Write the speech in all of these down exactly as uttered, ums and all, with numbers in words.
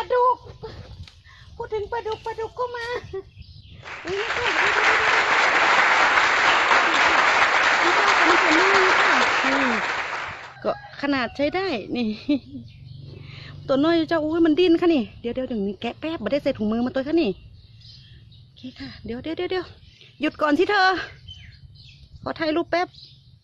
ดุกพูดถึงปลาดุกปลาดุกก็มานี่ค่ะนี่ค่ะนี่ค่ะนี่ค่ะก็ขนาดใช้ได้นี่ตัวน้อยเจ้าอุ้ยมันดิ้นค่ะนี่เดี๋ยวเดี๋ยวเดี๋ยวนี้แกะแป๊บไม่ได้ใส่ถุงมือมาตัวค่ะนี่โอเคค่ะเดี๋ยวเดี๋ยวเดี๋ยวเดี๋ยวหยุดก่อนที่เธอขอถ่ายรูปแป๊บ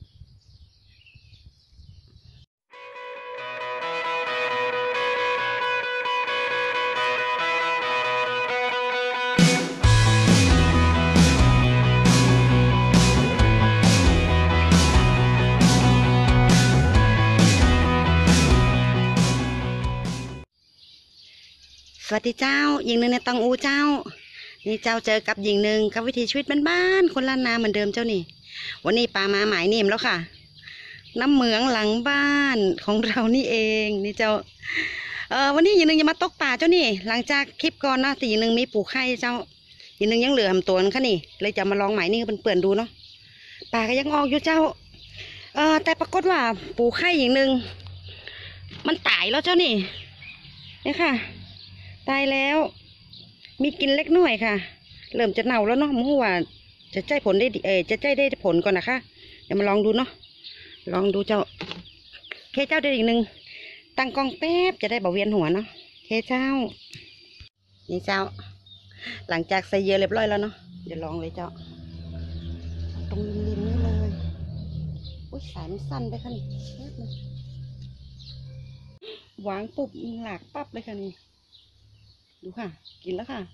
สวัสดีเจ้าหญิงหนึ่งในตังอูเจ้านี่เจ้าเจอกับหญิงหนึ่งกับวิถีชีวิตบ้านๆคนล้านนาเหมือนเดิมเจ้านี่วันนี้ปลามาหมายนิ่มแล้วค่ะน้ำเหมืองหลังบ้านของเรานี่เองนี่เจ้าเออวันนี้หญิงหนึ่งจะมาตกปลาเจ้านี่หลังจากคลิปก่อนเนาะแต่หญิงหนึ่งมีปูไข่เจ้าหญิงหนึ่งยังเหลือตัวนึงค่ะนี่เลยจะมาลองหมายนี่เป็นเปื่อนดูเนาะปลาก็ยังออกอยู่เจ้าเออแต่ปรากฏว่าปูไข่หญิงหนึ่งมันตายแล้วเจ้านี่นี่ค่ะตายแล้วมีกินเล็กน้อยค่ะเริ่มจะเน่าแล้วเนาะมั่วว่าจะใจผลได้เออจะใจได้ผลก่อนนะคะเดี๋ยวมาลองดูเนาะลองดูเจ้าเคเจ้าได้อีกหนึ่งตั้งกล้องแป๊บจะได้เบาเวียนหัวเนาะเคเจ้านี่เจ้าหลังจากใส่เยอะเรียบร้อยแล้วเนาะเดี๋ยวลองเลยเจ้าตรงริมๆนี่เลยอุ้ยสายมันสั้นไปค่ะนี่แป๊บนึงวางปุ๊บหลากปั๊บเลยค่ะนี่ดูค่ะกินแล้วค่ะ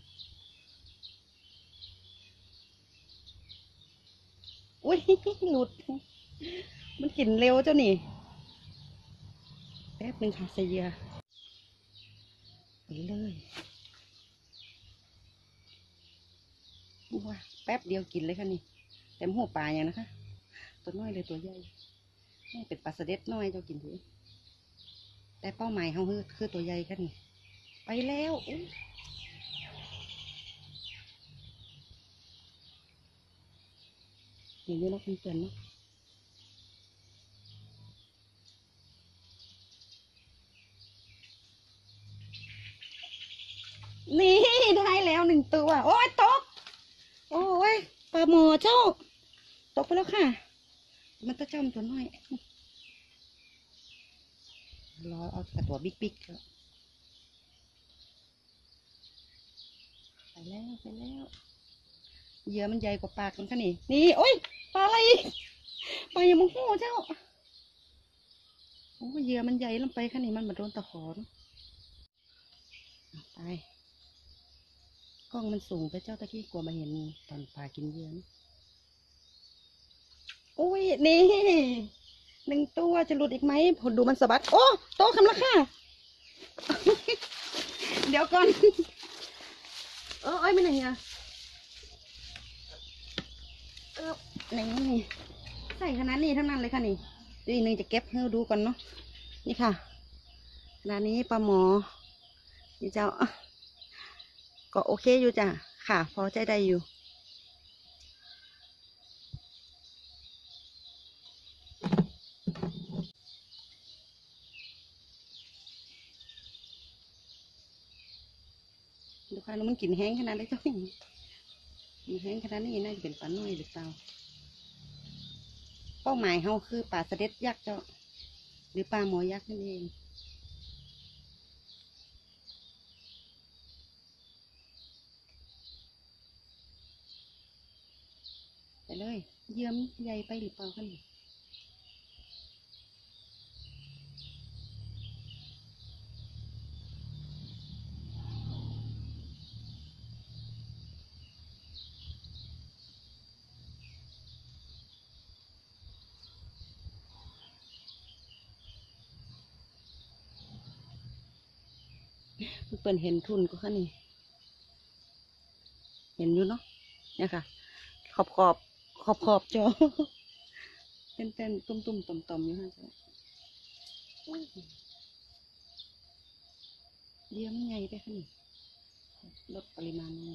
อุ้ยหลุดมันกินเร็วเจ้านี่แป๊บหนึ่งค่ะใส่เยื่อไปเลยว้าแป๊บเดียวกินเลยค่ะนี่เต็มหัวปลาอย่างนะคะตัวน้อยเลยตัวใหญ่นี่เป็นปลาสเด็ดน้อยเจ้ากินถือแต่เป้าหมายเขาคือคือตัวใหญ่ค่ะนี่ไปแล้วอย่างนี้เราเป็นเพื่อนเนาะนี่ได้แล้วหนึ่งตัวโอ้ยตกโอ้ยปลาหมอเจ้าตกไปแล้วค่ะมันตัวเจ้ามันตัวน้อยรอเอาแต่ตัวบิ๊กบิ๊กไปแล้วไปแล้วเหยื่อมันใหญ่กว่าปากมันค่ะนี่นี่โอ้ยปลาอะไรปลาอย่างมังหูเจ้าโอ้เหยื่อมันใหญ่ลงไปค่ะนี่มันมาโดนตะขอไปกล้องมันสูงไปเจ้าตะกี้กลัวมาเห็นตอนปลากินเหยื่อโอ้ยนี่หนึ่งตัวจะหลุดอีกไหมผลดูมันสะบัดโอ้โตคำละค่ะเดี๋ยวก่อนเออไอ้ไม่ไหนอ่ะเออไหนนี่ใส่ขนาดนี้ทั้งนั้นเลยค่ะนี่ดีหนึ่งจะเก็บให้ดูก่อนเนาะนี่ค่ะขนาดนี้ปลาหมอนี่เจ้าก็โอเคอยู่จ้ะค่ะพอใจได้อยู่ดูค่ะมันกินแห้งขนาดนี้เจ้ากินแห้งขนาดนี้น่าจะเป็นปลาน้อยหรือเปล่าเป้าหมายเขาคือปลาสะเด็ดยักษ์เจ้าหรือปลาหมอยักษ์นั่นเองไปเลยเยื่อมใหญ่ไปหรือเปล่าคะนี่เปิ่นเห็นทุนก็ค่ะนี่เห็นอยู่เนาะเนี่ยค่ะขอบขอบขอบขอบจอเป็นเป็นตุ่มตุ่มต่อมต่อมอยู่ค่ะจ้ะเยี่ยมไงไปค่ะนี่ลดปริมาณไง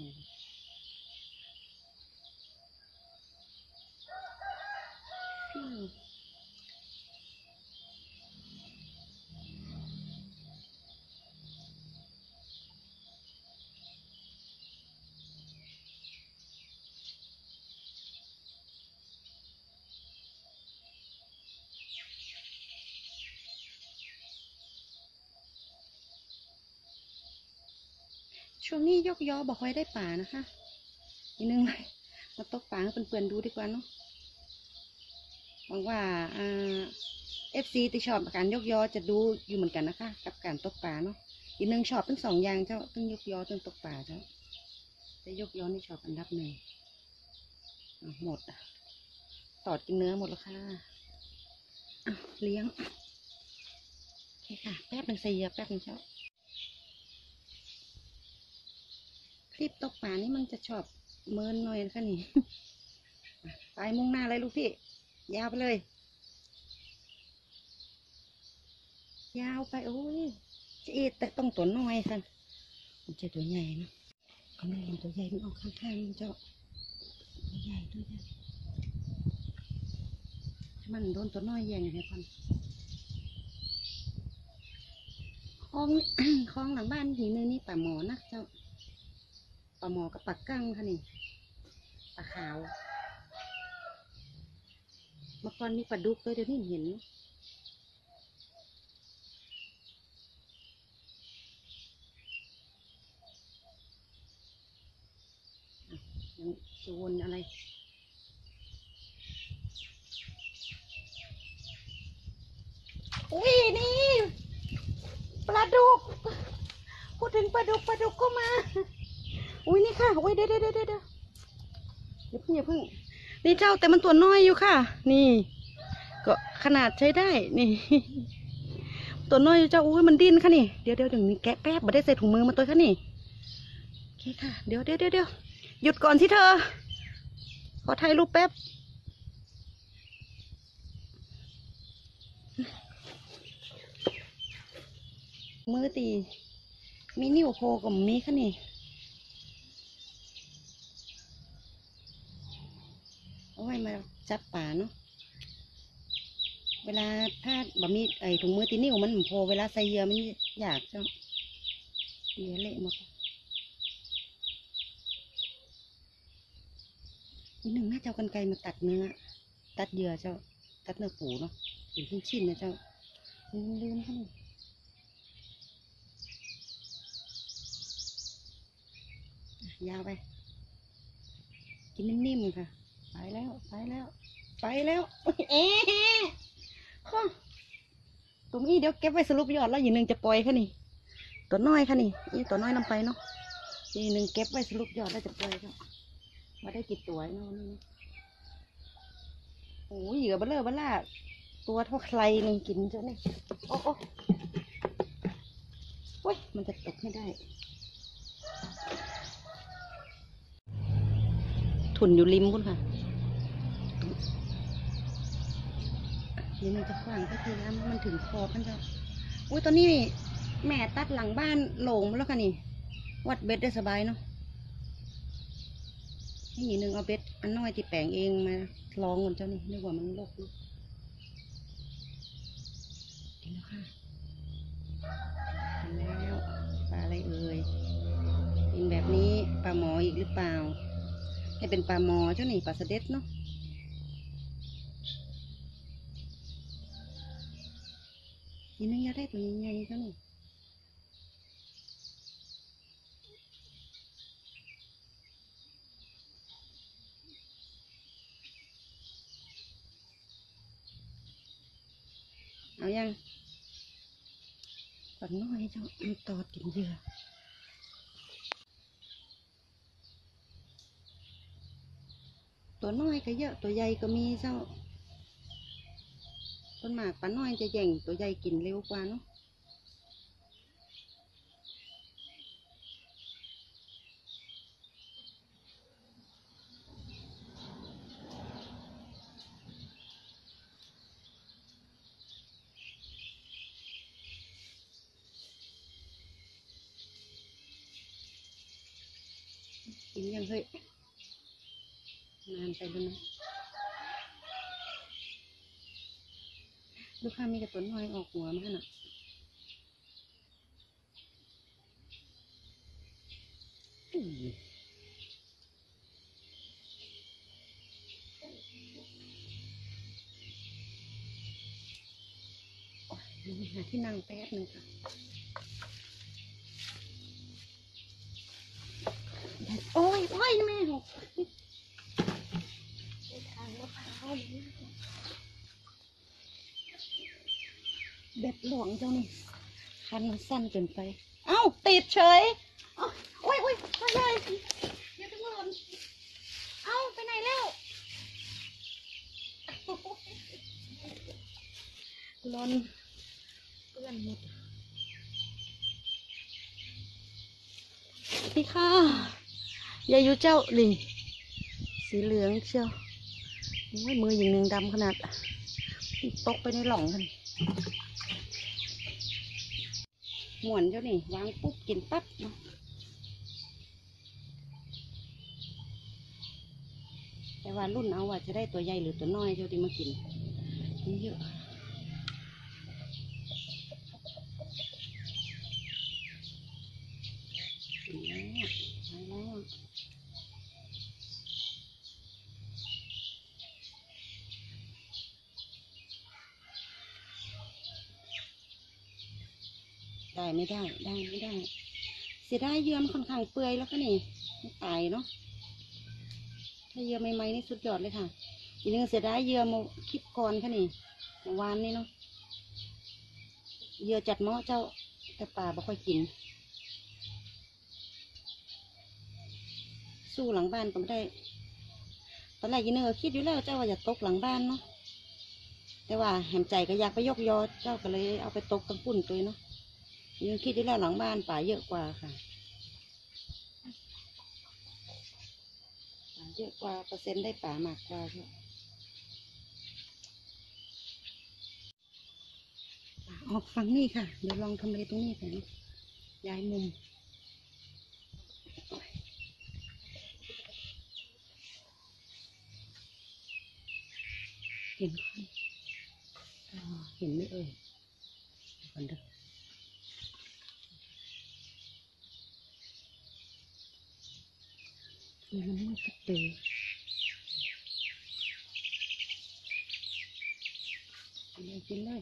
ช่วงนี้ยกยอบอกค่อยได้ป่านะคะอีกนึงเลยมาตกป่าให้เพื่อนๆดูดีกว่าเนาะหวังว่าอ่าเอฟซีที่ชอบการยกยอจะดูอยู่เหมือนกันนะคะกับการตกป่าเนาะอีกนึงชอบทั้งสองอย่างเจ้าทั้งยกยอทั้งตกป่าเจ้าแต่ยกยอนี่ชอบอันดับหนึ่งหมดตอดกินเนื้อหมดแล้วค่ะเลี้ยงโอเคค่ะแป๊บหนึ่งใส่เหยื่อแป๊บหนึ่งเจ้าคลิปตกป่านี่มันจะชอบเมินหน่อยนะคะนี่ ไปมุ่งหน้าเลยลูกพี่ยาวไปเลยยาวไปโอ้ยจะเอแต่ต้องตัวน้อยสันมันจะตัวใหญ่นะเขาไม่เห็นตัวใหญ่มันออกข้างๆมันเจ้าตัวใหญ่ตัวใหญ่มันโดนตัวน้อยแย่งเนี่ยก่อนคลอง คลองหลังบ้านหีนึงนี่ป่าหมอนะเจ้าป่าหมอกับปลากั้งค่ะนี่ปลาขาวเมื่อก่อนมีปลาดุกเลยเดี๋ยวนี้เห็นยังจะวนอะไรอุ้ยนี่ปลาดุกพูดถึงปลาดุกปลาดุกก็มาอุ้ยนี่ค่ะอุ้ยเดี๋ยวเดี๋ยวเดี๋ยวเดี๋ยวอย่าเพิ่งอย่าเพิ่งนี่เจ้าแต่มันตัวน้อยอยู่ค่ะนี่ก็ขนาดใช้ได้นี่ตัวน้อยอยู่เจ้าอุ้ยมันดิ้นค่ะนี่เดี๋ยวเดี๋ยวเดี๋ยวนี้แกะแป๊บไม่ได้ใส่ถุงมือมาตัวค่ะนี่โอเคค่ะเดี๋ยวเดี๋ยวเดี๋ยวเดี๋ยวหยุดก่อนที่เธอขอถ่ายรูปแป๊บมือตีมีนิ้วโพกับมีค่ะนี่เอาไว้มาจับป่าเนาะเวลาถ้าบะมีไอถุงมือตีนิ้วมันโพเวลาใส่เหยื่อมันอยากเจ้าเหยื่อเละหมดอีกหนึ่งน่าจะเอากรรไกรมาตัดเนื้อตัดเหยื่อเจ้าตัดเนื้อปูเนาะเป็นชิ้นๆนะเจ้าลืมค่ะยาวไปกินนิ่มๆค่ะไปแล้วไปแล้วไปแล้วเอ๊ะข้อตรงนี้เดี๋ยวเก็บไว้สรุปยอดแล้วอย่างหนึ่งจะปล่อยค่ะนี่ตัวน้อยค่ะนี่นี่ตัวน้อยนำไปเนาะอีกหนึ่งเก็บไว้สรุปยอดแล้วจะปล่อยค่ะมาได้กี่ตัวเนาะนี่โอ้ยเหยื่อเบลเลอร์เบลล่าตัวเท่าใครหนึ่งกินเจ้านี่โอ้โอ้โอ้ยมันจะตกไม่ได้ถุนอยู่ริมคุณค่ะเดี๋ยวมันจะขวางก็คือแล้วมันถึงคอพันเจ้าอุ้ยตอนนี้แม่ตัดหลังบ้านโหลงแล้วค่ะนี่วัดเบ็ดได้สบายเนาะนี่หนึ่งเอาเบ็ดอันน้อยที่แปลงเองมาลองกันเจ้านี่นึกว่ามันโลกลูกเห็นแล้วค่ะเห็นแล้วปลาอะไรเอ่ยเป็นแบบนี้ปลาหมออีกหรือเปล่าให้เป็นปลาหมอเจ้านี่ปลาสะเด็ดเนาะนี่นึงอยากได้ตัวใหญ่ๆเจ้านี่เอายังปลาน้อยเจ้ามันตอดกินเหยื่อตัวน้อยก็เยอะตัวใหญ่ก็มีเจ้าต้นหมากปลาน้อยจะแย่งตัวใหญ่กินเร็วกว่าเนาะกินยังเฮ้ยนานไปแล้วนะลูกค้ามีกระตุ้นน้อยออกหัวมาน่ะหาที่นั่งแป๊บหนึ่งค่ะโอ้ยโอ้ยแม่หกทางมะพร้าวเบ็ดหลวงเจ้านี่คันมันสั้นเกินไปเอ้าติดเฉยเอ้าโอ้ยโอ้ยไปเลยอย่าถึงหล่นเอ้าไปไหนแล้วหล่นเปื้อนหมดพี่ค่ะยายุเจ้านี่สีเหลืองเชียวโอ้ยมืออย่างหนึ่งดำขนาดตกไปในหล่องกันหมวนเจ้านี่วางปุ๊บกินปั๊บเนาะแต่ว่ารุ่นเอาว่าจะได้ตัวใหญ่หรือตัวน้อยเจ้าที่มากินนี่เยอะได้ไม่ได้ได้ไม่ได้เสียดายเยื่อมค่อนข้างเปื่อยแล้วก็นี่ไม่ตายเนาะถ้าเยื่อใหม่ๆนี่สุดยอดเลยค่ะอีกนึงเสียดายเยื่อมาคลิปก่อนค่ะนี่เมื่อวานนี่เนาะเยื่อจัดหม้อเจ้าแต่ป่าบ่ค่อยกินสู้หลังบ้านก็ไม่ได้ตอนแรกยีเนอคิดอยู่แล้วเจ้าว่าอย่าตกหลังบ้านเนาะแต่ว่าแหมใจก็อยากไปยกยอเจ้าก็เลยเอาไปตกตั้งปุ่นตัวเนาะยังคิดอยู่แล้วหลังบ้านป่าเยอะกว่าค่ะเยอะกว่าเปอร์เซ็นต์ได้ป่ามากกว่าใช่ออกฝั่งนี้ค่ะเดี๋ยวลองทำเลตรงนี้กันย้ายมุมเห็นคนเห็นไหมเอ่ยคนเด้อมันไม่กระตือกินเลยกินเลย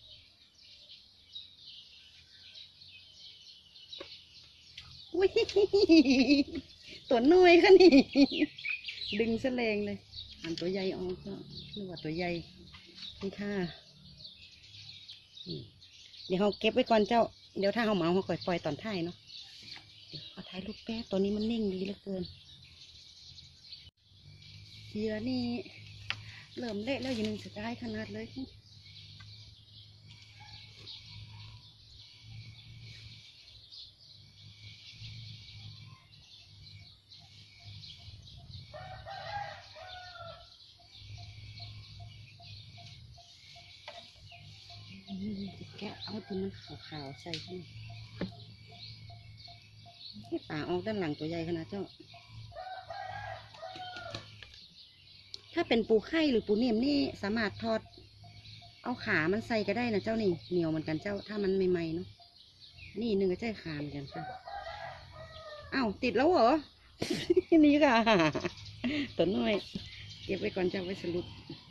อุ้ยตัวน้อยค่ะนี่ดึงแสลงเลยอันตัวใหญ่ออกก็นึกว่าตัวใหญ่นี่ค่ะเดี๋ยวเขาเก็บไว้ก่อนเจ้าเดี๋ยวถ้าเขาเมาเขาค่อยปล่อยตอนท้ายเนาะเอาท้ายลูกแป๊บตัวนี้มันนิ่งดีเหลือเกินเหยื่อนี่เริ่มเละแล้วอย่างนึงจะได้ขนาดเลยแกะเอาที่มันขาวๆใส่เข้าที่ป่าออกด้านหลังตัวใหญ่ขนาดเจ้าถ้าเป็นปูไข่หรือปูเนียมนี่สามารถทอดเอาขามันใส่ก็ได้นะเจ้านี่เหนียวเหมือนกันเจ้าถ้ามันใหม่ๆเนาะนี่หนึ่งก็ใช่ขาเหมือนกันค่ะอ้าวติดแล้วเหรอ นี่ค่ะตัวน้อยเก็บไว้ก่อนจะไว้สรุป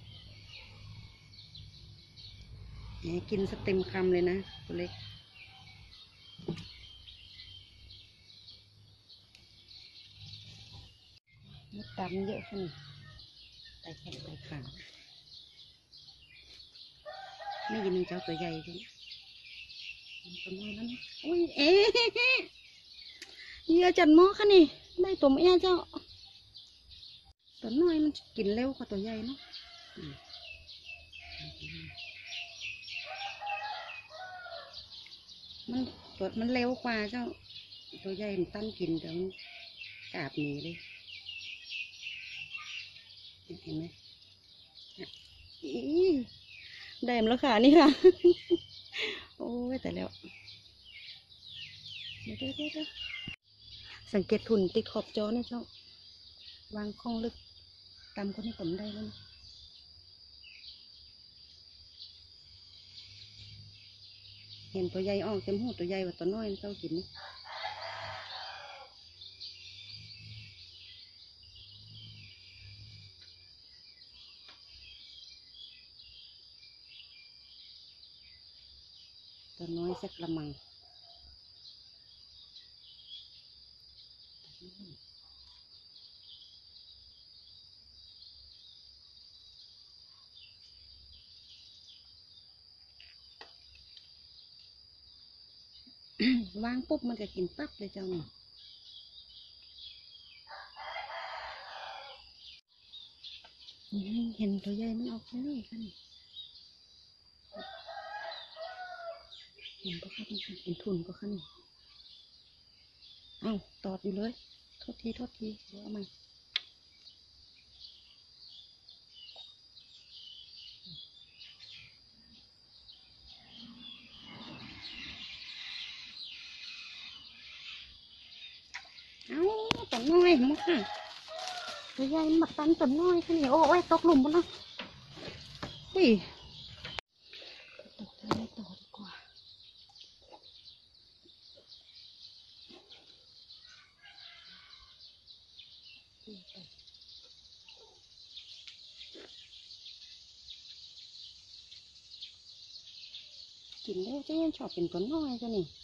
กินสเต็มคำเลยนะตัวเล็กมดดำเยอะขึ้นไตแข็งไตขาไม่ยินเจ้าตัวใหญ่จังตัวน้อยแล้วนี่อุ้ยเอ๊ะเยอะจัดหม้อค่ะนี่ได้ตัวแม่เจ้าตัวน้อยมันกินเร็วกว่าตัวใหญ่เนาะมันตัวมันเร็วกว่าเจ้าตัวใหญ่มันตั้งกินแต่มันกาบหนีเลยเห็นไหมได้มาแล้วค่ะนี่ค่ะโอ้ยแต่แล้วเดี๋ยวเดี๋ยวเดี๋ยวสังเกตทุนติดขอบจอนะเจ้าวางคล้องลึกตามคนให้ผมได้แล้วนะเห็นตัวใหญ่ออกเต็มหูตัวใหญ่กว่าตัวน้อยเจ้ากินนี่ตัวน้อยสักกระมังวางปุ๊บมันก็กินปั๊บเลยเจ้านี่เห็นตัวใหญ่มันออกเลยค่ะนี่เห็นปะคะนี่เห็นทุนปะคะนี่เอ้าตอดอยู่เลยโทษทีโทษทีเดี๋ยวเอาใหม่เอ้าตัวน้อยมั้งค่ะตัวใหญ่มันมาตันตัวน้อยค่ะนี่โอ้ยตกหลุมปะเนาะอุ้ยตกตัวไม่ต่อดีกว่ากินได้จะยังชอบเป็นตัวน้อยจ้ะนี่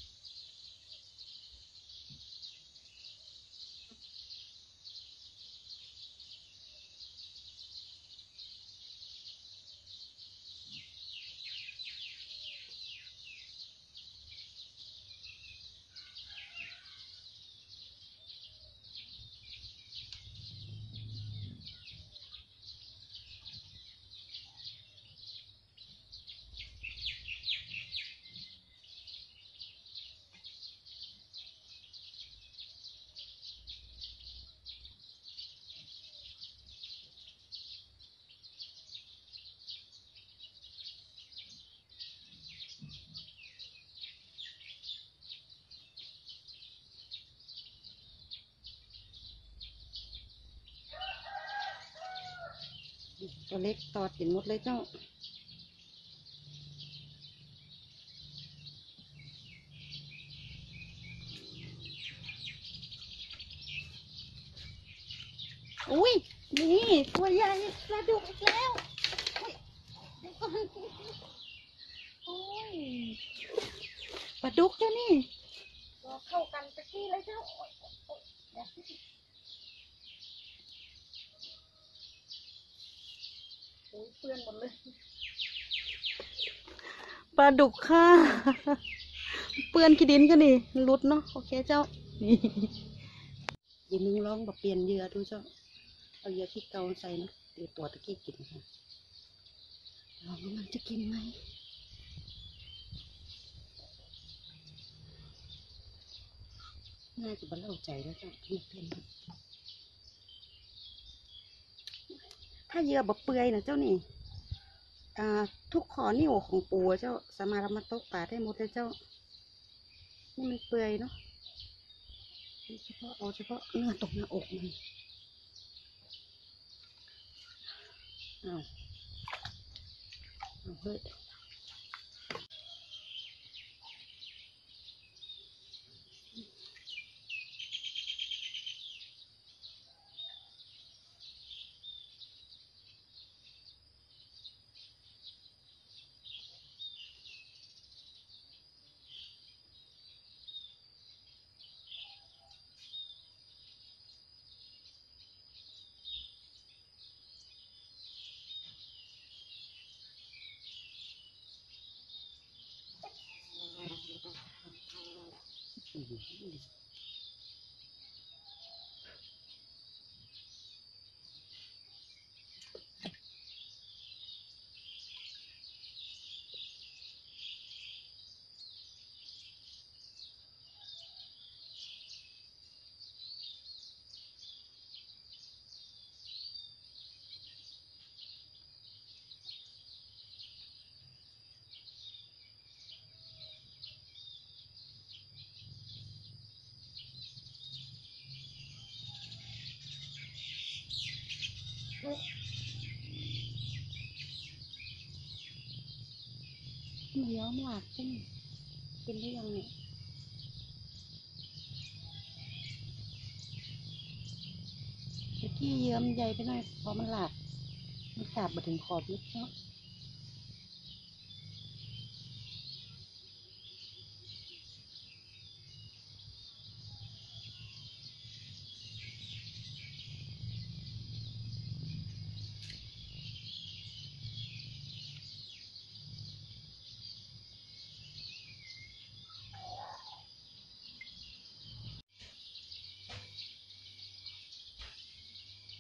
ตัวเล็กตอดกินหมดเลยเจ้าอุ้ยนี่ตัวใหญ่ปลาดุกอีกแล้วเดี๋ยวก่อนโอ้ยปลาดุกเจ้านี่รอเข้ากันตะกี้เลยเจ้าโอ้ยโอ้ยเดี๋ยวโอ้ยเปื้อนหมดเลยปลาดุกค่ะเปื้อนขี้ดินกันนี่รุดเนาะโอเคเจ้านี่อย่ามึงลองแบบเปลี่ยนเหยื่อดูเจ้าเอาเหยื่อที่เกาใส่นะเดี๋ยวตัวตะกี้กินค่ะลองว่ามันจะกินไหมน่าจะบรรลุใจแล้วเจ้าที่เป็นถ้าเหยื่อแบบเปื่อยนะเจ้านี่อ่าทุกข้อนิ้วของปูเจ้าสามารถเอามาตกปลาได้หมดเลยเจ้านี่มันเปื่อยเนาะเฉพาะเอาเฉพาะเนื้อตกหน้าอกมันอ้าวเอาเฮ้ยมันย้อมหลากขึ้นกินได้ยังเนี่ยตะกี้เยิ้มใหญ่ไปหน่อยพอมันหลากมันขาดมาถึงขอบลึกเนาะ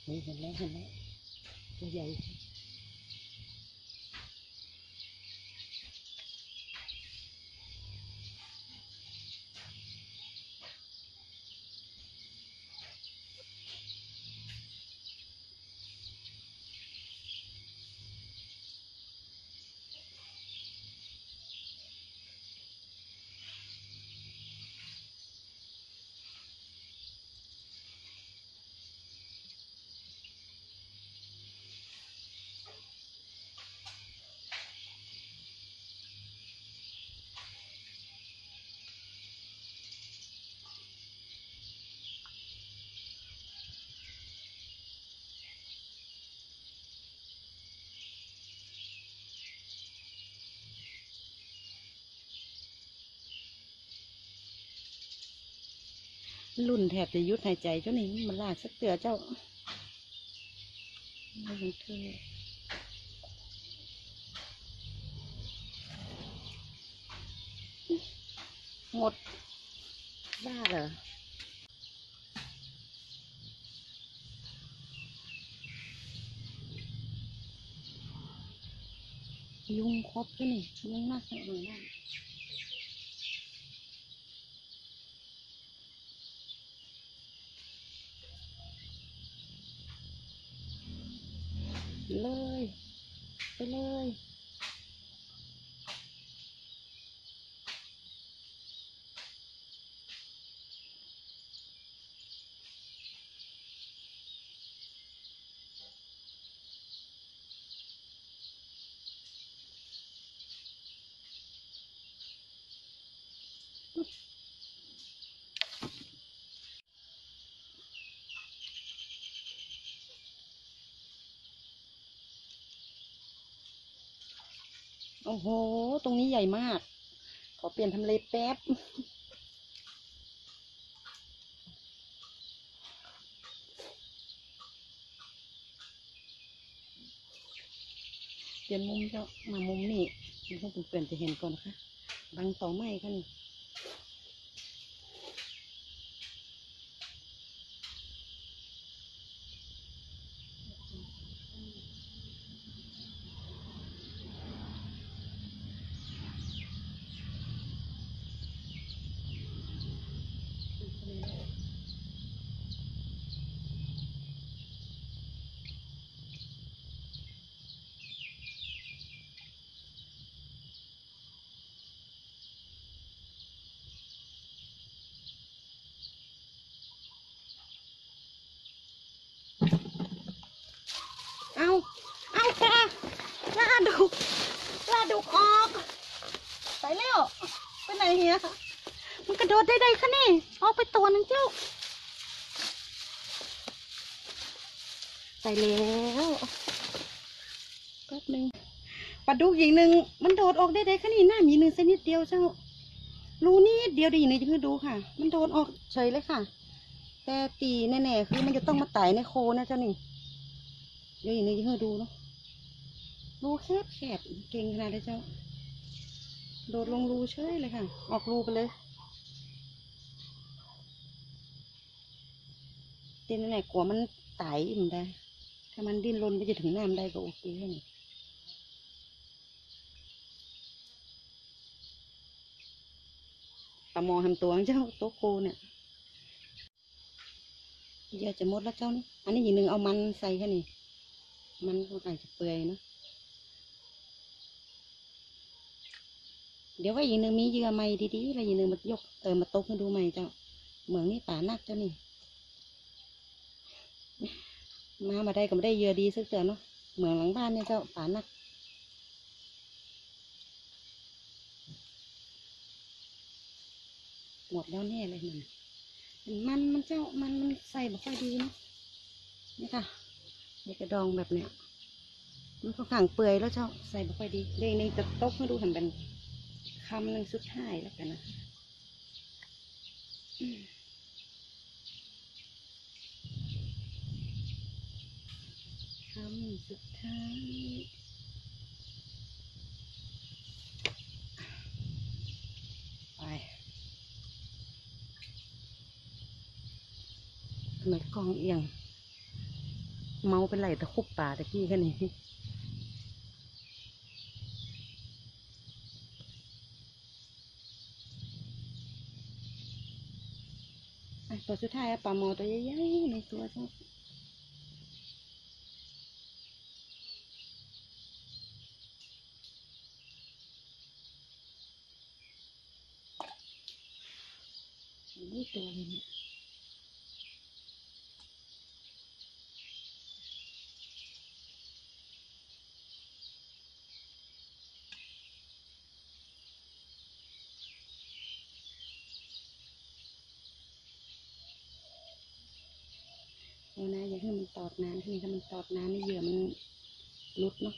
เห็นแล้วเห็นแล้วตัวใหญ่รุ่นแทบจะยุดหายใจเจ้านี่มันลากสักเตือเจ้าไม่รู้เธอหมดบ้าเหรอยุงครบเจ้านี่ยุงน่าสงสารมากเลยไปเลยโอ้โหตรงนี้ใหญ่มากขอเปลี่ยนทำเลแป๊บเปลี่ยนมุมเจ้ามามุมนี่มันต้องเปลี่ยนจะเห็นก่อนนะคะบังต่อไม้กันเอาเอาปลาปลาดุกปลาดุกออกไปแล้วไปไหนเฮียมันกระโดดได้ไดคะนี่ออกไปตัวนึงเจ้าไปแล้วแป๊บนึงปลาดุกอีกหนึ่งมันโดดออกได้ไดคะนี่หน้ามีหนึ่งสักนิดเดียวเจ้ารูนี่เดียวดีนี่จะคือดูค่ะมันโดดออกเฉยเลยค่ะแต่ตีแน่ๆคือมันจะต้องมาไต่ในโคนะเจ้านี่เดี๋ยวอย่างนี้จะให้ดูเนาะรูแคบแคบเก่งขนาดเลยเจ้าโดดลงรูเฉยเลยค่ะออกรูไปเลยเต้นไหนกลัวมันไต่อิ่มได้ถ้ามันดิ้นรนไปจะถึงน้ำได้ก็โอเคนี่ปลาหมอทำตัวเจ้าโตโคเนี่ยเยอะจะหมดแล้วเจ้านี่อันนี้อย่างหนึ่งเอามันใส่แค่นี้มันก็อาจจะเปื่อยเนาะเดี๋ยวว่าอย่างหนึ่งมีเหยื่อใหม่ดีๆแล้วอย่างหนึ่งมายกเออมาตกมาดูใหม่เจ้าเหมืองนี่ป่านักเจ้านี่มามาได้ก็ไม่ได้เหยื่อดีสักเตือนเนาะเหมืองหลังบ้านเนี่ยเจ้าป่านักหมดแล้วแน่เลยมันมันมันเจ้ามันมันใส่แบบค่อยดีเนาะนี่ค่ะนี่กระดองแบบเนี้ยมันก็ขังเปื่อยแล้วเจ้าใส่แบบค่อยดีเรื่องนี้จะตกให้ดูทำเป็นคำหนึ่งสุดท้ายแล้วกันนะคำสุดท้ายไปทำไมกล้องเอียงเมาเป็นไรตะคุบป่าตะกี้แค่นี้ตัวสุดท้ายปลาเมาตัวใหญ่ๆในตัวเจ้านี่ตัวนี้เอานะอย่าให้มันตอดน้ำที่นี่ถ้ามันตอดน้ำนี่เหยื่อมันลุดเนาะ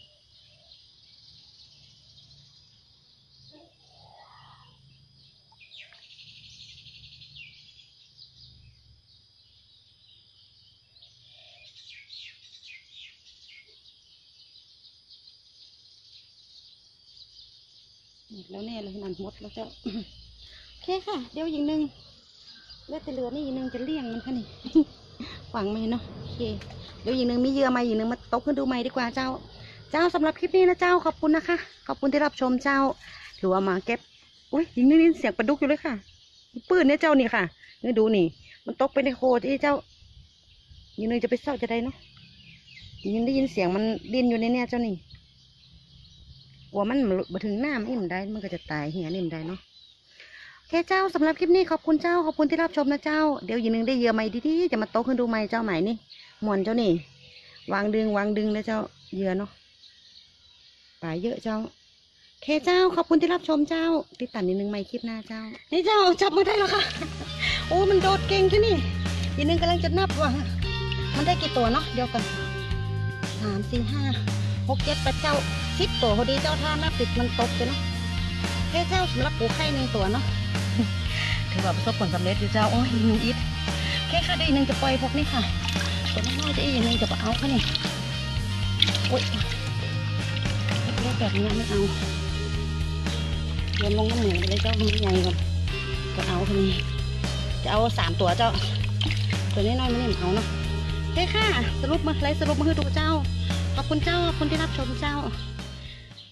หมดแล้วแน่เลยมันหมดแล้วเจ้าโอเคค่ะเดี๋ยวอีกหนึ่งเลือดเหลือนี่อีกหนึ่งจะเลี่ยงมันค่ะนี่ ฝังไหมเนาะโอเคเดี๋ยวอีกหนึ่งมีเหยื่อมาอีกหนึ่งมาตกขึ้นดูใหม่ดีกว่าเจ้า เจ้าสำหรับคลิปนี้นะเจ้าขอบคุณนะคะขอบคุณที่รับชมเจ้าถือว่ามาเก็บอุ้ยยิงนี่เสียงปลาดุกอยู่เลยค่ะปืนเนี่ยเจ้านี่ค่ะนี่ดูนี่มันตกไปในโคที่เจ้าอีกหนึ่งจะไปเศร้าจะได้เนาะยินได้ยินเสียงมันดิ้นอยู่ในเนี่ยเจ้านี่กลัวมันมาถึงหน้ามันอิ่มได้มันก็จะตายเหี้ยนิ่มได้เนาะโอเคเจ้าสำหรับคลิปนี้ขอบคุณเจ้าขอบคุณที่รับชมนะเจ้าเดี๋ยวอีกหนึ่งได้เหยื่อใหม่ดีๆจะมาโตขึ้นดูใหม่เจ้าใหม่นี่มวนเจ้านี่วางดึงวางดึงนะเจ้าเหยื่อเนาะปลาเยอะเจ้าเคเจ้าขอบคุณที่รับชมเจ้าติดตามนิดนึงใหม่คลิปหน้าเจ้านี่เจ้าจับมาได้แล้วค่ะโอ้มันโดดเก่งที่นี่อีกนึงกำลังจะนับว่ามันได้กี่ตัวเนาะเดี๋ยวกันสามสี่ห้าหกเจ็ดแปดเจ้าสิบตัวพอดีเจ้าท่านับติดมันตกเลยเนาะเคเจ้าสำหรับปูไข่หนึ่งตัวเนาะถือว่าประสบผลสำเร็จอยู่เจ้าโอ้ยมีอิดเคค่ะได้อีกนึงจะปล่อยพวกนี้ค่ะตัวน้อยจะอีกนึงจะไปเอาค่ะนี่โอ้ยเล็กแบบนี้ไม่เอาเรียนลงน้ำเหนือไปเลยเจ้ามันใหญ่ก่อนก็เอาคนนี้จะเอาสามตัวเจ้าตัวนี้น้อยมันนี่เอาเนาะโอเคค่ะสรุปมาไลฟ์สรุปมาให้ดูเจ้าขอบคุณเจ้าขอบคุณที่รับชมเจ้า